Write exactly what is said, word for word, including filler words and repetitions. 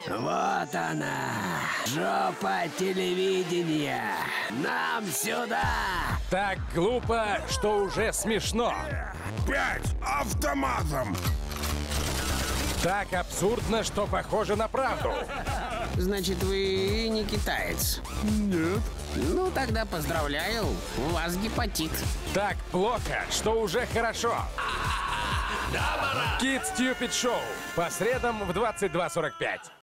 Вот она, жопа телевидения. Нам сюда. Так глупо, что уже смешно. Пять автоматом. Так абсурдно, что похоже на правду. Значит, вы не китаец? Нет. Ну, тогда поздравляю, у вас гепатит. Так плохо, что уже хорошо. Kids Stupid Show. По средам в двадцать два сорок пять.